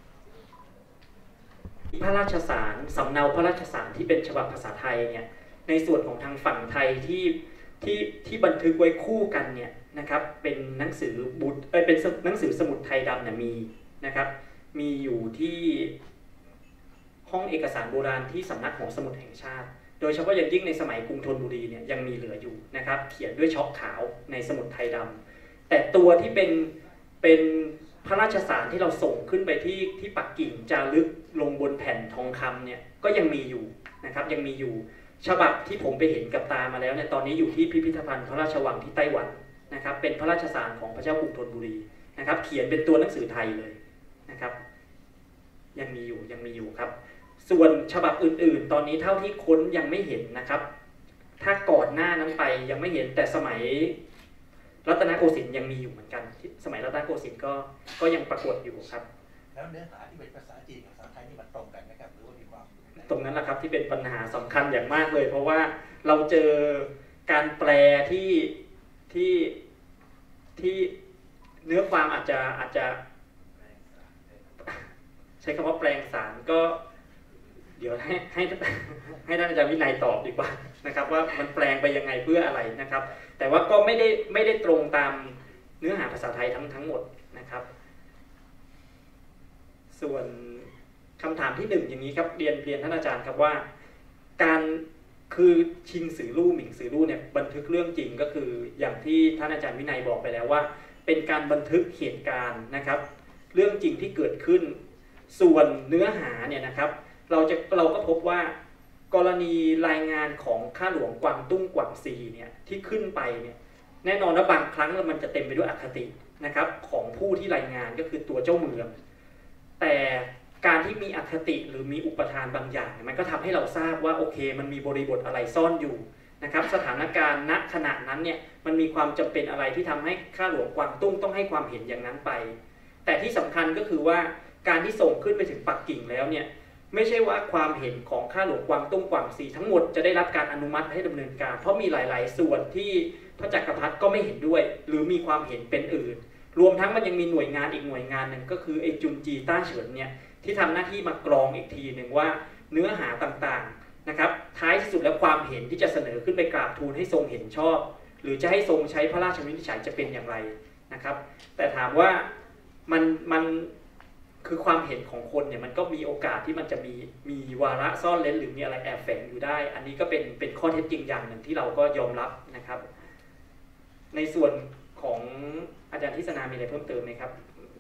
พระราชสารสำเนาพระราชสารที่เป็นฉบับภาษาไทยเนี่ยในส่วนของทางฝั่งไทยที่ที่ที่บันทึกไว้คู่กันเนี่ยนะครับเป็นหนังสือบุตรเอ้ยเป็นหนังสือสมุดไทยดำเนี่ยมีนะครับมีอยู่ที่ห้องเอกสารโบราณที่สำนักของสมุดแห่งชาติโดยเฉพาะอย่างยิ่งในสมัยกรุงธนบุรีเนี่ยยังมีเหลืออยู่นะครับเขียนด้วยช็อคขาวในสมุดไทยดำแต่ตัวที่เป็นเป็นพระราชสารที่เราส่งขึ้นไปที่ที่ปักกิ่งจารึกลงบนแผ่นทองคำเนี่ยก็ยังมีอยู่นะครับยังมีอยู่ฉบับที่ผมไปเห็นกับตามาแล้วเนี่ยตอนนี้อยู่ที่พิพิธภัณฑ์พระราชวังที่ไต้หวันนะครับเป็นพระราชสารของพระเจ้ากรุงธนบุรีนะครับเขียนเป็นตัวหนังสือไทยเลยนะครับยังมีอยู่ยังมีอยู่ครับส่วนฉบับอื่นๆตอนนี้เท่าที่ค้นยังไม่เห็นนะครับถ้าก่อนหน้านั้นไปยังไม่เห็นแต่สมัยรัตนโกสินทร์ยังมีอยู่เหมือนกันสมัยรัตนโกสินทร์ก็ก็ยังปรากฏอยู่ครับแล้วเนื้อหาที่เป็นภาษาจีนกับภาษาไทยนี่มันตรงกันไหมครับหรือว่ามีความตรงนั้นแหละครับที่เป็นปัญหาสำคัญอย่างมากเลยเพราะว่าเราเจอการแปลที่ที่ที่เนื้อความอาจจะอาจจะใช้คำว่าแปลงสารก็เดี๋ยวให้ให้ให้ท่านอาจารย์วินัยตอบดีกว่านะครับว่ามันแปลงไปยังไงเพื่ออะไรนะครับแต่ว่าก็ไม่ได้ไม่ได้ตรงตามเนื้อหาภาษาไทยทั้งทั้งหมดนะครับส่วนคำถามที่หนึ่งอย่างนี้ครับเรียนเรียนท่านอาจารย์ครับว่าการคือชิงสือลู่หมิงสือลู่เนี่ยบันทึกเรื่องจริงก็คืออย่างที่ท่านอาจารย์วินัยบอกไปแล้วว่าเป็นการบันทึกเหตุการณ์นะครับเรื่องจริงที่เกิดขึ้นส่วนเนื้อหาเนี่ยนะครับเราจะเราก็พบว่ากรณีรายงานของข้าหลวงกวางตุ้งกวางซีเนี่ยที่ขึ้นไปเนี่ยแน่นอนว่าบางครั้งมันจะเต็มไปด้วยอคตินะครับของผู้ที่รายงานก็คือตัวเจ้าเมืองแต่การที่มีอคติหรือมีอุปทานบางอย่างมันก็ทำให้เราทราบว่าโอเคมันมีบริบทอะไรซ่อนอยู่นะครับสถานการณ์ณขณะนั้นเนี่ยมันมีความจำเป็นอะไรที่ทำให้ข้าหลวงกวางตุ้งต้องให้ความเห็นอย่างนั้นไปแต่ที่สำคัญก็คือว่าการที่ส่งขึ้นไปถึงปักกิ่งแล้วเนี่ยไม่ใช่ว่าความเห็นของข้าหลวงกวางตุ้งกวางซีทั้งหมดจะได้รับการอนุมัติให้ดำเนินการเพราะมีหลายๆส่วนที่พระจักรพรรดิก็ไม่เห็นด้วยหรือมีความเห็นเป็นอื่นรวมทั้งมันยังมีหน่วยงานอีกหน่วยงานหนึ่งก็คือไอจุนจีต้าเฉินเนี่ยที่ทำหน้าที่มากรองอีกทีหนึ่งว่าเนื้อหาต่างๆนะครับท้ายที่สุดแล้วความเห็นที่จะเสนอขึ้นไปกราบทูลให้ทรงเห็นชอบหรือจะให้ทรงใช้พระราชวินิจฉัยจะเป็นอย่างไรนะครับแต่ถามว่ามันมันคือความเห็นของคนเนี่ยมันก็มีโอกาสที่มันจะมีมีวาระซ่อนเร้นหรือมีอะไรแอบแฝงอยู่ได้อันนี้ก็เป็นเป็นข้อเท็จจริงอย่างหนึ่งที่เราก็ยอมรับนะครับในส่วนของอาจารย์ทิศนามีอะไรเพิ่มเติมไหมครับ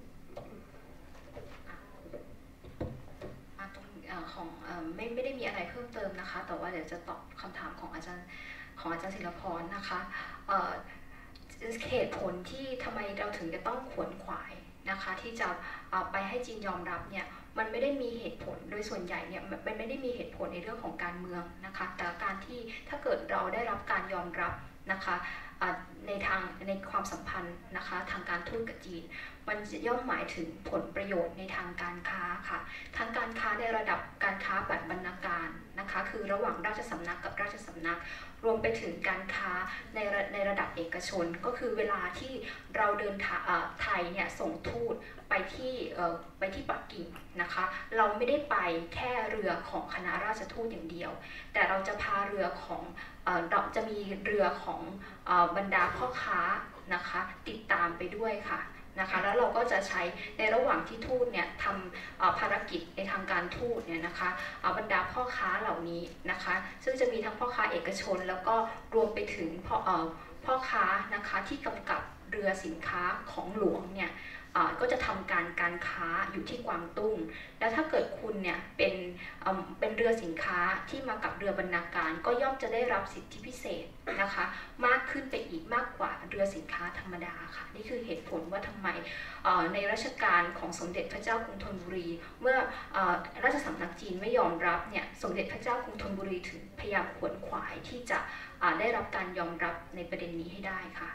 ของไม่ไม่ได้มีอะไรเพิ่มเติมนะคะแต่ว่าเดี๋ยวจะตอบคำถามของอาจารย์ของอาจารย์ศิลปพรนะคะเหตุผลที่ทำไมเราถึงจะต้องขวนขวายนะคะที่จะไปให้จีนยอมรับเนี่ยมันไม่ได้มีเหตุผลโดยส่วนใหญ่เนี่ยมันไม่ได้มีเหตุผลในเรื่องของการเมืองนะคะแต่การที่ถ้าเกิดเราได้รับการยอมรับนะคะในทางในความสัมพันธ์นะคะทางการทูตกับจีนมันย่อมหมายถึงผลประโยชน์ในทางการค้าค่ะทั้งการค้าในระดับการค้าแบบบรรณาการนะคะคือระหว่างราชสำนักกับราชสำนักรวมไปถึงการค้าในในระดับเอกชนก็คือเวลาที่เราเดินไทยเนี่ยส่งทูตไปที่ไปที่ปักกิ่งนะคะเราไม่ได้ไปแค่เรือของคณะราชทูตอย่างเดียวแต่เราจะพาเรือของเราจะมีเรือของบรรดาพ่อค้านะคะติดตามไปด้วยค่ะนะคะแล้วเราก็จะใช้ในระหว่างที่ทูตเนี่ยทำภารกิจในทางการทูตเนี่ยนะคะบรรดาพ่อค้าเหล่านี้นะคะซึ่งจะมีทั้งพ่อค้าเอกชนแล้วก็รวมไปถึงพ่อพ่อค้านะคะที่กำกับเรือสินค้าของหลวงเนี่ยก็จะทำการการค้าอยู่ที่กวางตุ้งแล้วถ้าเกิดคุณเนี่ยเป็นเป็นเรือสินค้าที่มากับเรือบรรณาการก็ย่อมจะได้รับสิทธิพิเศษนะคะมากขึ้นไปอีกมากกว่าเรือสินค้าธรรมดาค่ะนี่คือเหตุผลว่าทำไมในรัชกาลของสมเด็จพระเจ้ากรุงธนบุรีเมื่อราชสำนักจีนไม่ยอมรับเนี่ยสมเด็จพระเจ้ากรุงธนบุรีถึงพยายามขวนขวายที่จะได้รับการยอมรับในประเด็นนี้ให้ได้ค่ะ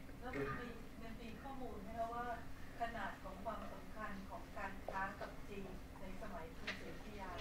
ขนาดของความสำคัญของการค้ากับจีนในสมัยกรุงศรีอยุธยา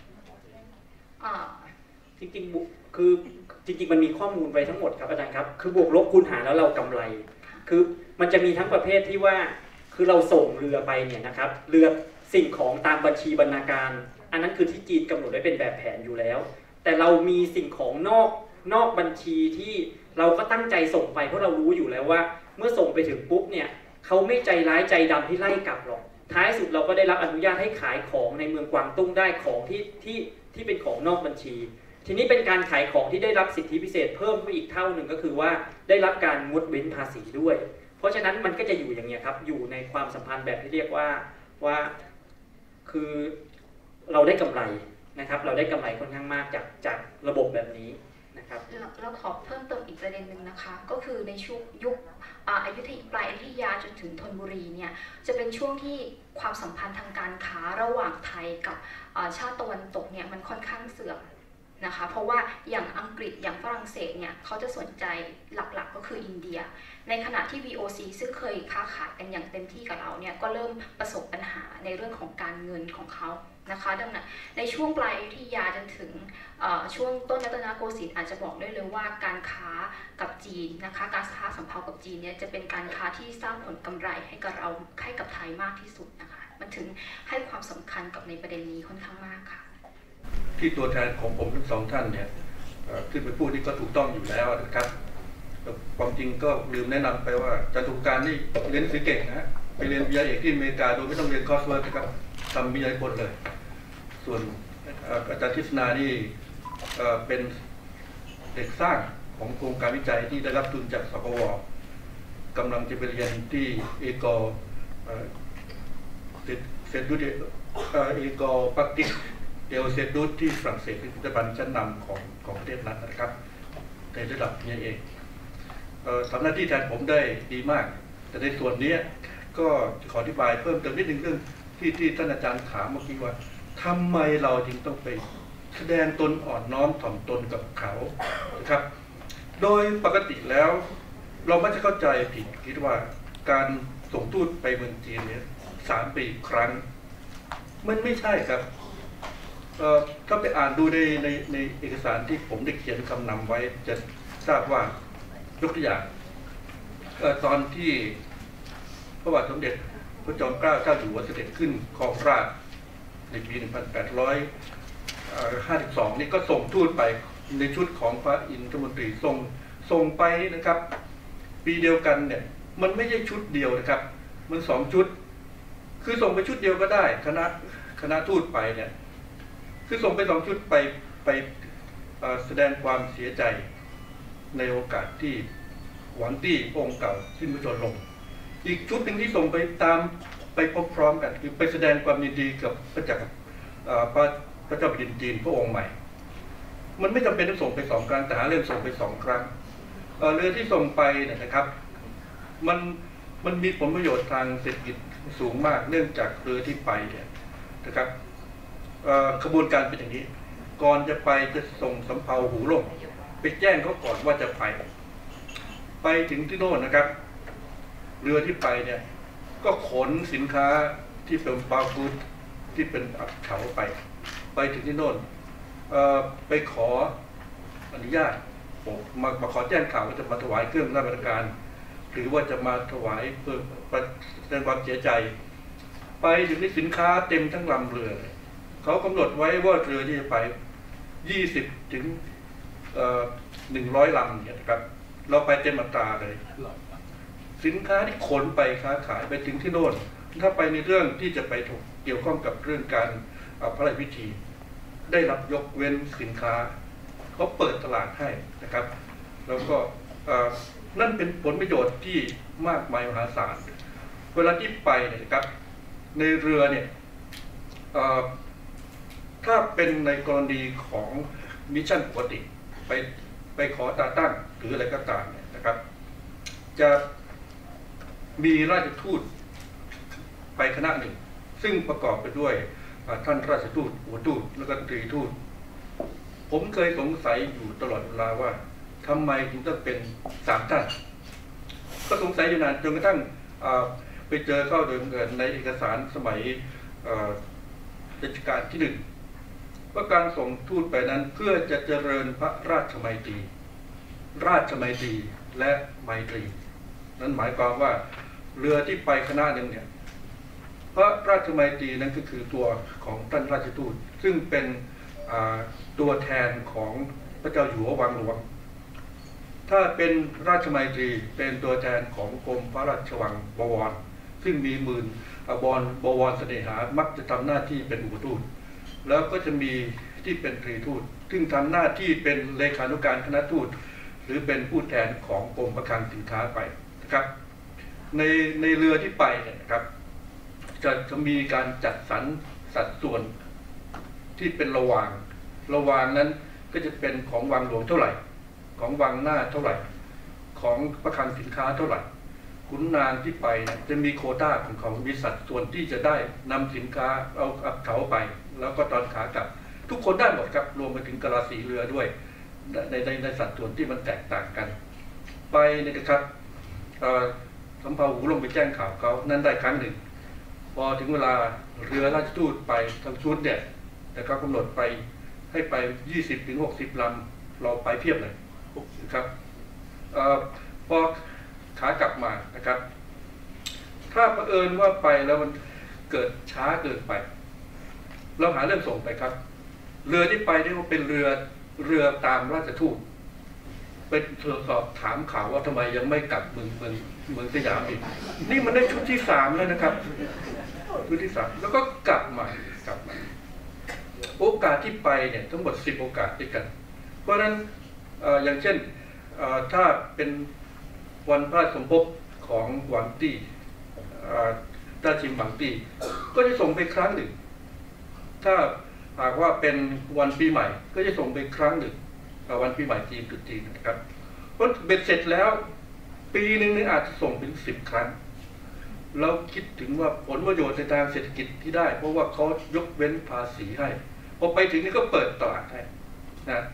จริงๆคือจริงๆมันมีข้อมูลไว้ทั้งหมดครับอาจารย์ครับคือบวกลบคูณหารแล้วเรากำไรคือมันจะมีทั้งประเภทที่ว่าคือเราส่งเรือไปเนี่ยนะครับเรือสิ่งของตามบัญชีบรรณาการอันนั้นคือที่จีนกำหนดไว้เป็นแบบแผนอยู่แล้วแต่เรามีสิ่งของนอกนอกบัญชีที่เราก็ตั้งใจส่งไปเพราะเรารู้อยู่แล้วว่าเมื่อส่งไปถึงปุ๊บเนี่ยเขาไม่ใจร้ายใจดำที่ไล่กลับหรอกท้ายสุดเราก็ได้รับอนุญาตให้ขายของในเมืองกวางตุ้งได้ของที่ที่ที่เป็นของนอกบัญชีทีนี้เป็นการขายของที่ได้รับสิทธิพิเศษเพิ่มขึ้นอีกเท่าหนึ่งก็คือว่าได้รับการงดเว้นภาษีด้วยเพราะฉะนั้นมันก็จะอยู่อย่างนี้ครับอยู่ในความสัมพันธ์แบบที่เรียกว่าว่าคือเราได้กำไรนะครับเราได้กำไรค่อนข้างมากจากจากระบบแบบนี้นะครับเราขอเพิ่มเติมอีกประเด็นหนึ่งนะคะก็คือในช่วงยุคอยุธยาปลายอยุธยาจนถึงธนบุรีเนี่ยจะเป็นช่วงที่ความสัมพันธ์ทางการค้าระหว่างไทยกับชาติตะวันตกเนี่ยมันค่อนข้างเสื่อมนะคะเพราะว่าอย่างอังกฤษอย่างฝรั่งเศสเนี่ยเขาจะสนใจหลักๆก็คืออินเดียในขณะที่ วี โอ ซี ซึ่งเคยค้าขายกันอย่างเต็มที่กับเราเนี่ยก็เริ่มประสบปัญหาในเรื่องของการเงินของเขานะคะดังนั้นในช่วงปลายอยุธยาจนถึงช่วงต้นรัตนโกสินทร์อาจจะบอกได้เลยว่าการค้ากับจีนนะคะการค้าสัมพันธ์กับจีนเนี่ยจะเป็นการค้าที่สร้างผลกำไรให้กับเราให้กับไทยมากที่สุดนะคะมันถึงให้ความสำคัญกับในประเด็นนี้ค่อนข้างมากค่ะที่ตัวแทนของผมทั้งสองท่านเนี่ยขึ้นไปพูดนี่ก็ถูกต้องอยู่แล้วนะครับความจริงก็ลืมแนะนำไปว่าจันทุการนี่เรียนหนังสือเก่งนะไปเรียนวิทยาเอกที่อเมริกาโดยไม่ต้องเรียนคอร์สเวิร์กนะครับทำวิทยานิพนธ์เลยส่วนอาจารย์ทิศนานี่เป็นเด็กสร้างของโครงการวิจัยที่ได้รับทุนจากสปว.กำลังจะไปเรียนที่เอกอเซดูดเอกอปักกิ่งเดลเซดูดที่ฝรั่งเศสเป็นพิพิธภัณฑ์ชั้นนำของของประเทศนั้นนะครับในระดับนี้เองทำหน้าที่แทนผมได้ดีมากแต่ในส่วนนี้ก็ขออธิบายเพิ่มเติมนิดนึงเรื่องที่ที่ท่านอาจารย์ถามเมื่อกี้ว่าทำไมเราจึงต้องไปแสดงตนอ่อนน้อมถ่อมตนกับเขานะครับโดยปกติแล้วเราไม่จะเข้าใจผิดคิดว่าการส่งทูตไปเมืองจีนเนี่ยสามปีครั้งมันไม่ใช่ครับถ้าไปอ่านดูในในในเอกสารที่ผมได้เขียนคำนำไว้จะทราบว่ายกตัวอย่างตอนที่พระบาทสมเด็จพระจอมเกล้าเจ้าอยู่หัวเสด็จขึ้นครองราชย์ในปี หนึ่งพันแปดร้อยห้าสิบสอง นี่ก็ส่งทูตไปในชุดของพระอินทรมนตรีส่งส่งไปนะครับปีเดียวกันเนี่ยมันไม่ใช่ชุดเดียวนะครับมันสองชุดคือส่งไปชุดเดียวก็ได้คณะคณะทูตไปเนี่ยคือส่งไปสองชุดไปไปแสดงความเสียใจในโอกาสที่หวังตี้พระองค์เก่าสิ้นพระชนม์ลงอีกชุดหนึ่งที่ส่งไปตามไปพร้อมๆกันคือไปแสดงความยินดีกับพระจักรพระพระเจ้าแผ่นดินจีนพระองค์ใหม่มันไม่จำเป็นต้องส่งไปสองครั้งแต่หาเรื่องส่งไปสองครั้งเรือที่ส่งไปเนี่ยนะครับมันมันมีผลประโยชน์ทางเศรษฐกิจสูงมากเนื่องจากเรือที่ไปเนี่ยนะครับขบวนการเป็นอย่างนี้ก่อนจะไปจะส่งสำเภาหูล่มไปแจ้งเขาก่อนว่าจะไปไปถึงที่โน่นนะครับเรือที่ไปเนี่ยก็ขนสินค้าที่เป็นบาฟูดที่เป็นอับเขาไปไปถึงที่โน่นไปขออนุญาตผมมามาขอแจ้งข่าวว่าจะมาถวายเครื่องราชบริการหรือว่าจะมาถวายเพื่อแสดงความเสียใจไปถึงที่สินค้าเต็มทั้งลำเรือเขากำหนดไว้ว่าเรือที่จะไปยี่สิบถึงหนึ่งร้อยลำเนี่ยนะครับเราไปเต็มอัตราเลยสินค้าที่ขนไปค้าขายไปถึงที่โน่นถ้าไปในเรื่องที่จะไปเกี่ยวข้องกับเรื่องการพระราชพิธีได้รับยกเว้นสินค้าเขาเปิดตลาดให้นะครับแล้วก็นั่นเป็นผลประโยชน์ที่มากมายมหาศาลเวลาที่ไปเนี่ยนะครับในเรือเนี่ยถ้าเป็นในกรณีของมิชชั่นปกติไปไปขอตาตั้งหรืออะไรก็ตามเนี่ยนะครับจะมีราชทูตไปคณะหนึ่งซึ่งประกอบไปด้วยท่านราชทูตหัวทูตแล้วก็ตรีทูตผมเคยสงสัยอยู่ตลอดเวลาว่าทำไมถึงต้องเป็นสามท่านก็สงสัยอยู่นานจนกระทั่งไปเจอเข้าโดยบังเอิญในเอกสารสมัยรัชกาลที่หนึ่งว่าการส่งทูตไปนั้นเพื่อจะเจริญพระราชมัยตรีราชมัยตรีและไมตรีนั้นหมายความว่าเรือที่ไปคณะหนึ่งเนี่ยพระราชมัยตรีนั้นก็คือตัวของท่านราชทูตซึ่งเป็นตัวแทนของพระเจ้าอยู่หัววังหลวงถ้าเป็นราชมัยตรีเป็นตัวแทนของกรมพระราชวังบวรซึ่งมีหมื่นบวรบวรเสน่หามักจะทำหน้าที่เป็นอุปทูตแล้วก็จะมีที่เป็นตรีทูตซึ่งทำหน้าที่เป็นเลขานุการคณะทูตหรือเป็นผู้แทนของกรมประคลังสินค้าไปนะครับในในเรือที่ไปเนี่ยนะครับจะจะมีการจัดสรรสัดส่วนที่เป็นระหว่างระหว่างนั้นก็จะเป็นของวังหลวงเท่าไหร่ของวังหน้าเท่าไหร่ของประคลังสินค้าเท่าไหร่ขุนนางที่ไปเนี่ยจะมีโควต้าของเขามีสัดส่วนที่จะได้นำสินค้าเอาอับเขาไปแล้วก็ตอนขากลับทุกคนได้หมดครับรวมไปถึงกะลาสีเรือด้วยในในในสัดส่วนที่มันแตกต่างกันไปเนี่ยนะครับสำเภาหูลงไปแจ้งข่าวเขานั้นได้ครั้งหนึ่งพอถึงเวลาเรือราชทูตไปทั้งชุดเนี่ยแต่เขากำหนดไปให้ไป ยี่สิบถึงหกสิบ ลำเราไปเพียบเลยนะครับพอขากลับมานะครับถ้าเผอิญว่าไปแล้วมันเกิดช้าเกินไปเราหาเรื่องส่งไปครับเรือที่ไปนี่ว่าเป็นเรือเรือตามราชทูตเป็นตรวจสอบถามข่าวว่าทำไมยังไม่กลับเมืองเมืองเมืองสยามอีกนี่มันได้ชุดที่สามแล้วนะครับชุดที่สามแล้วก็กลับมากลับมาโอกาสที่ไปเนี่ยทั้งหมดสิบโอกาสด้วยกันเพราะฉะนั้นอย่างเช่นถ้าเป็นวันพระสมภพของหวังตี้ราชิมหวังตี้ก็จะส่งไปครั้งหนึ่งถ้าหากว่าเป็นวันปีใหม่ก็จะส่งไปครั้งหนึ่งวันปีใหม่จีนตรุษจีนนะครับเพราะเบ็ดเสร็จแล้วปีหนึ่งนี่อาจจะส่งเป็นสิบครั้งเราคิดถึงว่าผลประโยชน์ในทางเศรษฐกิจที่ได้เพราะว่าเขายกเว้นภาษีให้พอไปถึงนี่ก็เปิดตลาดให้นะ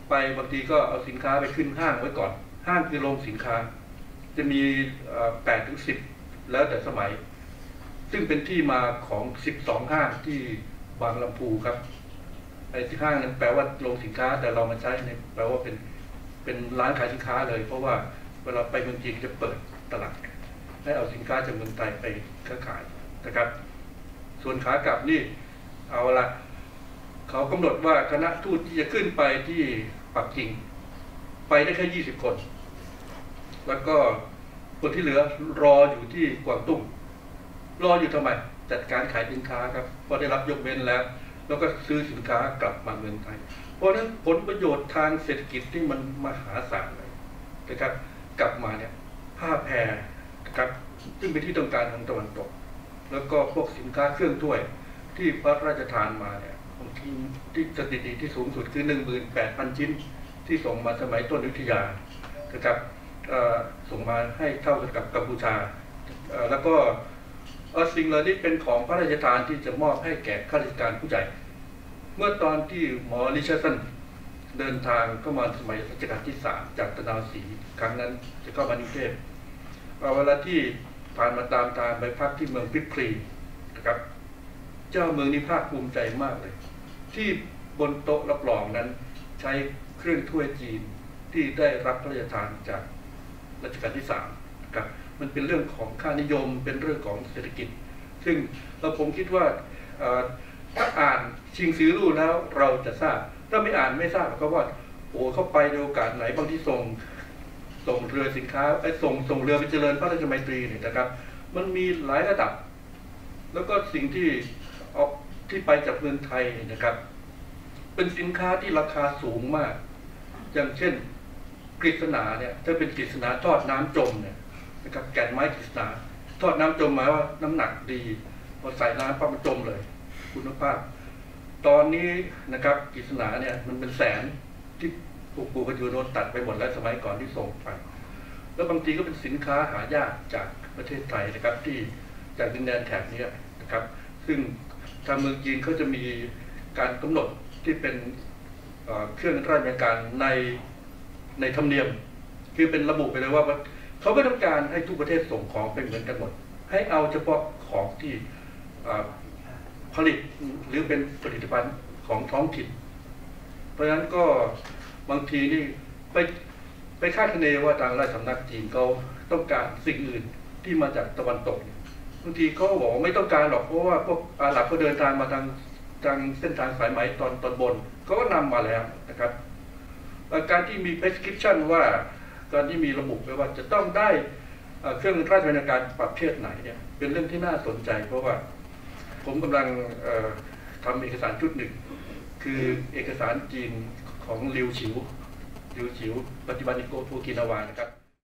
ไปบางทีก็เอาสินค้าไปขึ้นห้างไว้ก่อนห้างคือโรงสินค้าจะมีแปดถึงสิบแล้วแต่สมัยซึ่งเป็นที่มาของสิบสองห้างที่บางลำพูครับไอ้ที่ห้างนั้นแปลว่าโรงสินค้าแต่เรามาใช้ในแปลว่าเป็นเป็นร้านขายสินค้าเลยเพราะว่าเวลาไปเมืองจีนจะเปิดตลาดให้เอาสินค้าจากเมืองไทยไปค้าขายนะครับส่วนขากลับนี่เอาละเขากำหนดว่าคณะทูตที่จะขึ้นไปที่ปักกิ่งไปได้แค่ยี่สิบคนแล้วก็คนที่เหลือรออยู่ที่กวางตุ้งรออยู่ทำไมจัดการขายสินค้าครับพอได้รับยกเว้นแล้วแล้วก็ซื้อสินค้ากลับมาเมืองไทยเพราะฉะนั้นผลประโยชน์ทางเศรษฐกิจที่มันมหาศาลเลยนะครับกลับมาเนี่ยผ้าแพรนะครับซึ่งเป็นที่ต้องการทางตะวันตกแล้วก็พวกสินค้าเครื่องถ้วยที่พระราชทานมาเนี่ยที่ที่สถิติที่สูงสุดคือ หนึ่งหมื่นแปดพัน ชิ้นที่ส่งมาสมัยต้นอยุธยานะครับส่งมาให้เท่ากับกัมพูชาแล้วก็สิ่งเหล่านี้เป็นของพระราชทานที่จะมอบให้แก่ข้าราชการผู้ใหญ่เมื่อตอนที่หมอริชาร์ดสันเดินทางเข้ามาสมัยรัชกาลที่สามจากตะนาวศรีครั้งนั้นจะเข้ามากรุงเทพเวลาที่ผ่านมาตามทางไปพักที่เมืองพิพรีนะครับเจ้าเมืองนี้ภาคภูมิใจมากเลยที่บนโต๊ะรับรองนั้นใช้เครื่องถ้วยจีนที่ได้รับพระราชทานจากรัชกาลที่สามนะครับมันเป็นเรื่องของค่านิยมเป็นเรื่องของเศรษฐกิจซึ่งเราผมคิดว่าถ้าอ่านชิงซื้อรู้แล้วเราจะทราบถ้าไม่อ่านไม่ทราบก็ว่าโอ้เข้าไปในโอกาสไหนบางที่ส่งส่งเรือสินค้าไอ้ส่งส่งเรือไปเจริญพระราชมัยตรีเนี่ยนะครับมันมีหลายระดับแล้วก็สิ่งที่ออกที่ไปจากเมืองไทยนะครับเป็นสินค้าที่ราคาสูงมากอย่างเช่นกฤษณาเนี่ยถ้าเป็นกฤษณาทอดน้ำจมเนี่ยนะครับแก่นไม้กฤษณาทอดน้ำจมหมายว่าน้ำหนักดีพอใส่น้ำปั๊บมันจมเลยคุณภาพตอนนี้นะครับกฤษณาเนี่ยมันเป็นแสนที่ปลูกปลูกกันอยู่โดนตัดไปหมดแล้วสมัยก่อนที่ส่งไปแล้วบางทีก็เป็นสินค้าหายากจากประเทศไทยนะครับที่จากดินแดนแถบนี้นะครับซึ่งทางเมืองจีนเขาจะมีการกำหนดที่เป็นเครื่องราชการในในธรรมเนียมคือเป็นระบุไปเลยว่าเขาไม่ต้องการให้ทุกประเทศส่งของเป็นเหมือนกันหมดให้เอาเฉพาะของที่ผลิตหรือเป็นผลิตภัณฑ์ของท้องถิ่นเพราะฉะนั้นก็บางทีนี่ไปไปคาดคะเนว่าทางราชสำนักจีนเขาต้องการสิ่งอื่นที่มาจากตะวันตกบางทีเขาบอกไม่ต้องการหรอกเพราะว่าพวกอาหรับเขาเดินทางมาทางทางเส้นทางสายไหมตอนตอนบนเขาก็นำมาแล้วนะครับการที่มี prescription ว่าการที่มีระบุไว้ว่าจะต้องได้เครื่องราชบรรณาการประเภทไหนเนี่ยเป็นเรื่องที่น่าสนใจเพราะว่าผมกำลังทำเอกสารชุดหนึ่งคือเอกสารจีนของลิวฉิวลิวฉิวปฏิบัติโกโทกินาวานะครับ